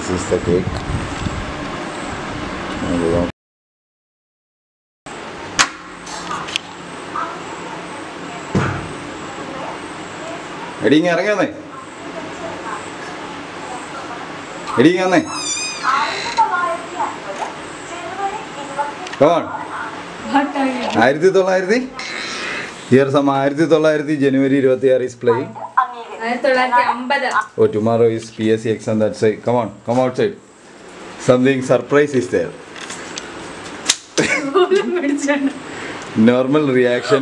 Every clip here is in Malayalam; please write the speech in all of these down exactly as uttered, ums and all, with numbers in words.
This is the cake. Eating again. Eating again. Come on. What are you? Airthi thola airthi. Here some airthi thola airthi January twenty-sixth is playing. Oh, tomorrow is P S C exam. That's it. Come on, come outside. Something surprise is there. Normal reaction.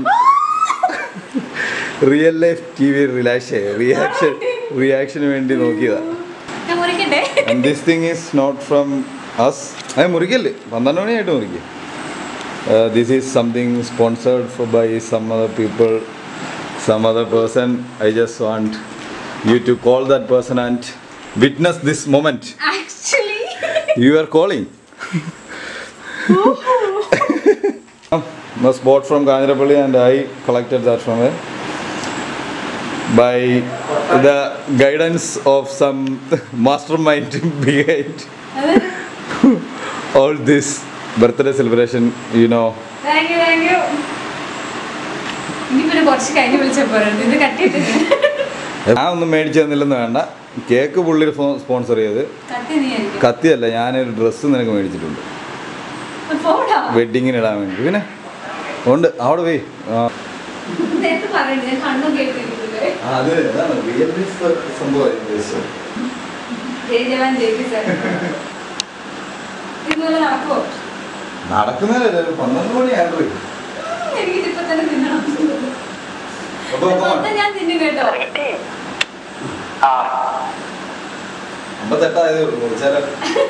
Real life T V reaction. Reaction. Reaction vendi nokida. And this thing is not from us. I am murikille. Vandana mani aayittu murikki. Uh, this is something sponsored for by some other people, some other person. I just want you to call that person and witness this moment. Actually, You are calling. Was bought from Ganjarapalli and I collected that from there. By the guidance of some mastermind behind all this birthday celebration, you know. thank you, thank you. You watch kind of I am the maid channel. Cake fully sponsor. Kati alla ഞാൻ dress നിനക്ക് മേടിച്ചിട്ടുണ്ട്. വെഡിങ്ങിന് ഇടാൻ വേണ്ടി. പിന്നെ ഉണ്ട് അവിടെ പോയി. നേരത്തെ പറഞ്ഞു ഞാൻ കണ്ണു കേട്ടിട്ടില്ലേ. ആ അത് അതാണ് റിയൽ ലൈഫ് സംഭവം. ജയ് ജവാൻ ജയ് കിസാൻ. ഇതുപോലെ നടക്കോ? നടക്കുന്നില്ല പന്ത്രണ്ട് മണിയായിട്ട് പോയി. എനിക്ക് ഇപ്പോ തന്നെ തിന്നണം. അപ്പോൾ ഞാൻ തിന്നു കേട്ടോ. ആ അമ്പത്തെട്ടായതേ ഉള്ളൂ കുറച്ചേരം.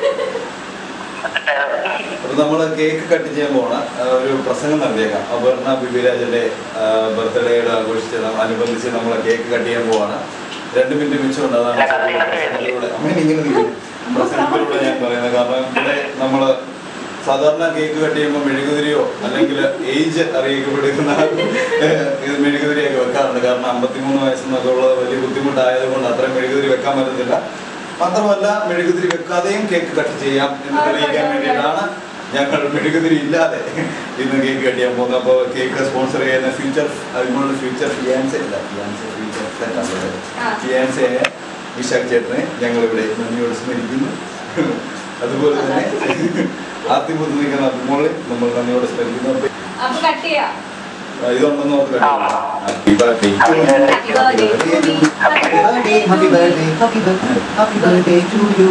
അപ്പോൾ നമ്മൾ കേക്ക് കട്ട് ചെയ്യാൻ പോണ ഒരു പ്രസംഗം നടത്തിയേക്കാം. അപർണ ബിബിരാജന്റെ ബർത്ത്ഡേയുടെ ആഘോഷിച്ച് അനുബന്ധിച്ച് നമ്മൾ കേക്ക് കട്ട് ചെയ്യാൻ പോവാണ്. രണ്ട് മിനിറ്റ് മിച്ചമുണ്ട്. അതാണ് അങ്ങനെ ഇങ്ങനെ പ്രസംഗത്തിലൂടെ ഞാൻ പറയുന്നത്. കാരണം ഇവിടെ നമ്മൾ സാധാരണ കേക്ക് കട്ട് ചെയ്യുമ്പോൾ മെഴുകുതിരിയോ അല്ലെങ്കിൽ ഏജ് അറിയിക്കപ്പെടുന്ന മെഴുകുതിരിയൊക്കെ വെക്കാറുണ്ട്. കാരണം അമ്പത്തിമൂന്ന് വയസ്സെന്നൊക്കെ ഉള്ളത് വലിയ ബുദ്ധിമുട്ടായത് കൊണ്ട് അത്രയും മെഴുകുതിരി വെക്കാൻ പറ്റുന്നില്ല. മാത്രമല്ല മെഴുകുതിരി വെക്കാതെയും കേക്ക് കട്ട് ചെയ്യാം എന്ന് തെളിയിക്കാൻ വേണ്ടിയിട്ടാണ് ഞങ്ങൾ മെഴുകുതിരി ഇല്ലാതെ ഇന്ന് കേക്ക് കട്ട് ചെയ്യാൻ പോകുന്നത്. അപ്പോൾ കേക്ക് സ്പോൺസർ ചെയ്യുന്ന ഫ്യൂച്ചർ അതിനുള്ള ഫ്യൂച്ചർ ഫിയാൻസെ ഇല്ല ഫിയാൻസെ ഫ്യൂച്ചർ ഫിയാൻസെ വിശാഖ് ചേട്ടനെ ഞങ്ങളിവിടെ നന്ദിയോട് സ്മരിക്കുന്നു. അതുപോലെ തന്നെ ആദ്യം നിൽക്കുന്ന അതുപോലെ നമ്മൾ നന്ദിയോട് സ്മരിക്കുന്നു. ഇതുണ്ടെന്ന് ഓർത്ത് happy birthday Happy birthday to me. Happy birthday, happy birthday, happy birthday, happy birthday to you.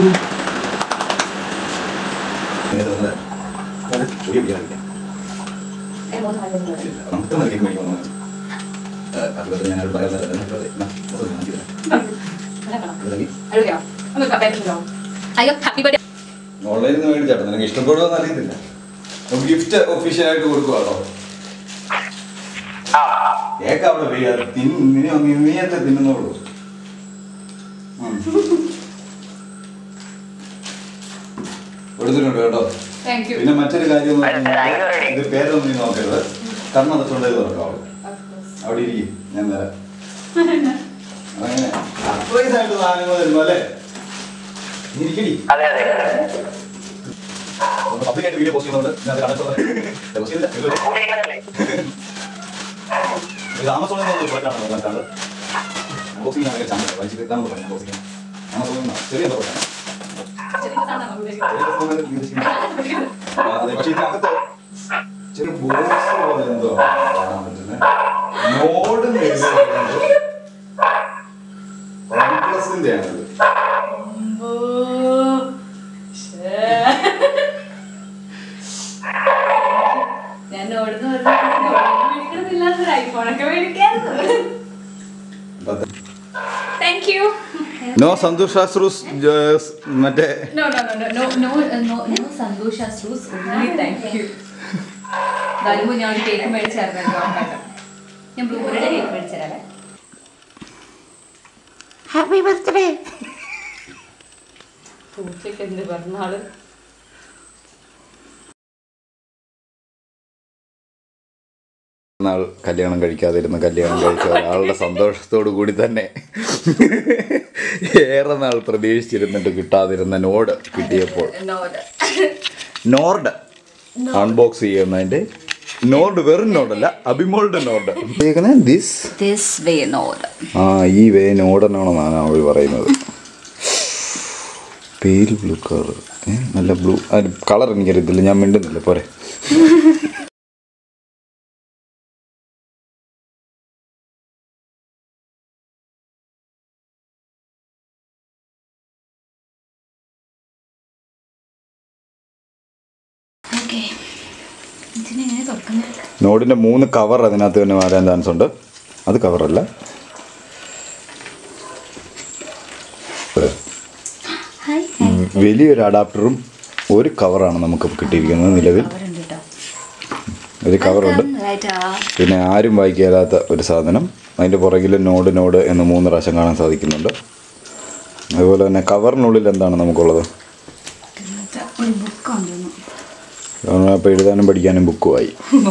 ഓൺലൈനിൽ നിന്ന് മേടിച്ചാട്ടോ. നിനക്ക് ഇഷ്ടപ്പെടുമോന്ന് അറിയത്തില്ല. ഗിഫ്റ്റ് ഒഫീഷ്യലായിട്ട് കൊടുക്കുവാണോ? കേക്ക് അവിടെ നീയത്തെ തിന്നുന്നുള്ളൂ. കൊടുത്തിട്ടുണ്ട് കേട്ടോ. പിന്നെ മറ്റൊരു കാര്യം ഇത് പേരൊന്നും നീ നോക്കരുത്. കണ്ണടച്ചുകൊണ്ടേ തുറക്കാവുള്ളൂ. അവിടെ ഇരിക്കും, ഞാൻ തരാം. അങ്ങനെ സർപ്രൈസ് ആയിട്ട് സാധനങ്ങൾ തരുന്നു അല്ലേ? ഇരിക്കടി. പബ്ലിക്കായിട്ട് വീഡിയോ പോസ്റ്റ് ചെയ്യുന്നുണ്ട്. ഞാൻ ആമസോണിൽ നിന്ന് പോയിട്ടാണ് കണ്ടത്. അൺബോക്സിംഗ് ഞാൻ ചാനൽ വായിച്ചിട്ട് ഇതാണ് പറഞ്ഞത്. അൺബോക്സിംഗ് ആമസോണിൽ നിന്ന് ചെറിയ എന്താ പറയുക. അതെ, പക്ഷേ ഇതിനകത്ത് ചെറിയ ബോക്സ് പോലെ എന്തോ കാണാൻ പറ്റുന്നത്. നോഡ് പ്ലസിന്റെ ആണത്. ഞാൻ ഓടുന്ന മേടിക്കണമെന്നില്ലാത്തൊരു ഐഫോണൊക്കെ മേടിക്കാറുണ്ട്. Thank you. നോ സന്തോഷ് ശാസ്ത്രൂസ് മറ്റേ no no no no no no no Santhosh ശാസ്ത്രൂസ് ഓൺലി താങ്ക് യു. വരുമ്പോൾ ഞാൻ ഒരു കേക്ക് മേടിച്ചായിരുന്നു. ഞാൻ ബ്ലൂബെറിയുടെ കേക്ക് മേടിച്ചാലേ. Happy birthday. പൂച്ചയ്ക്ക് എന്ത് പറഞ്ഞാള്. നാൾ കല്യാണം കഴിക്കാതിരുന്ന കല്യാണം കഴിച്ച ഒരാളുടെ സന്തോഷത്തോടു കൂടി തന്നെ ഏറെ നാൾ പ്രതീക്ഷിച്ചിരുന്നിട്ട് കിട്ടാതിരുന്ന നോഡ് കിട്ടിയപ്പോൾ നോർഡ് അൺബോക്സ് ചെയ്യുന്നതിൻ്റെ നോർഡ് വെറും നോഡല്ല അഭിമോളുടെ നോർഡ് ആ ഈ വേ നോഡനാണെന്നാണ് അവർ പറയുന്നത്. പേര് ബ്ലൂ കളർ നല്ല ബ്ലൂ കളർ എനിക്കറിയത്തില്ല, ഞാൻ മിണ്ടുന്നില്ല പോരെ. നോഡിൻ്റെ മൂന്ന് കവർ അതിനകത്ത് തന്നെ മാറാൻ ചാൻസ് ഉണ്ട്. അത് കവറല്ല, വലിയൊരു അഡാപ്റ്ററും ഒരു കവറാണ് നമുക്ക് കിട്ടിയിരിക്കുന്നത് നിലവിൽ. ഒരു കവറുണ്ട്, പിന്നെ ആരും വായിക്കാത്ത ഒരു സാധനം. അതിൻ്റെ പുറകിൽ നോഡ് നോഡ് എന്ന് മൂന്ന് പ്രാവശ്യം കാണാൻ സാധിക്കുന്നുണ്ട്. അതുപോലെ തന്നെ കവറിനുള്ളിൽ എന്താണ് നമുക്കുള്ളത്? അപ്പോൾ എഴുതാനും പഠിക്കാനും ബുക്കുമായി.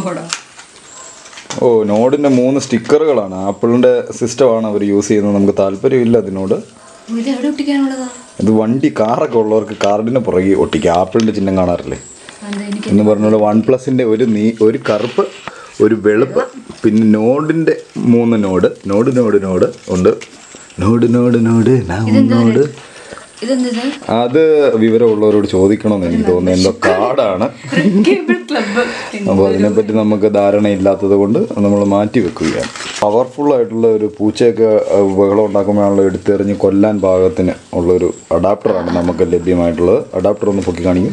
ഓ നോഡിൻ്റെ മൂന്ന് സ്റ്റിക്കറുകളാണ്. ആപ്പിളിൻ്റെ സിസ്റ്റമാണ് അവർ യൂസ് ചെയ്യുന്നത്. നമുക്ക് താല്പര്യമില്ല അതിനോട്. ഇത് വണ്ടി കാറൊക്കെ ഉള്ളവർക്ക് കാർഡിന് പുറകെ ഒട്ടിക്കുക. ആപ്പിളിൻ്റെ ചിഹ്നം കാണാറില്ലേ എന്ന് പറഞ്ഞോളൂ. വൺ പ്ലസിൻ്റെ ഒരു നീ ഒരു കറുപ്പ് ഒരു വെളുപ്പ് പിന്നെ നോഡിൻ്റെ മൂന്ന് നോഡ് നോഡ് നോഡ് നോഡ് ഉണ്ട്. നോഡ് നോഡ് നോഡ് നോഡ് അത് വിവരമുള്ളവരോട് ചോദിക്കണമെന്ന് എനിക്ക് തോന്നുന്നു. എന്തോ കാർഡാണ്. അപ്പോൾ അതിനെപ്പറ്റി നമുക്ക് ധാരണയില്ലാത്തത് കൊണ്ട് നമ്മൾ മാറ്റി വെക്കുകയാണ്. പവർഫുള്ളായിട്ടുള്ള ഒരു പൂച്ചയൊക്കെ ബഹളം ഉണ്ടാക്കുമ്പോഴാണല്ലോ എടുത്തെറിഞ്ഞ് കൊല്ലാൻ പാകത്തിന് ഉള്ളൊരു അഡാപ്റ്ററാണ് നമുക്ക് ലഭ്യമായിട്ടുള്ളത്. അഡാപ്റ്റർ ഒന്ന് പൊക്കി കാണിക്കും.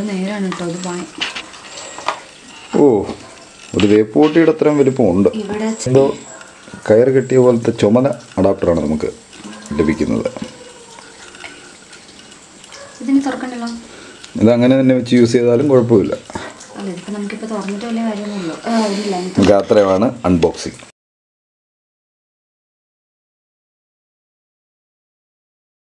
ഓ ഒരു വേപ്പൂട്ടിയുടെ അത്രയും വലിപ്പമുണ്ട്. എന്തോ കയർ കെട്ടിയ പോലത്തെ ചുമന അഡാപ്റ്ററാണ് നമുക്ക് ലഭിക്കുന്നത്. ഇതങ്ങനെ തന്നെ വെച്ച് യൂസ് ചെയ്താലും കുഴപ്പമില്ല. നമുക്ക് അത്രയുമാണ് അൺബോക്സിങ്.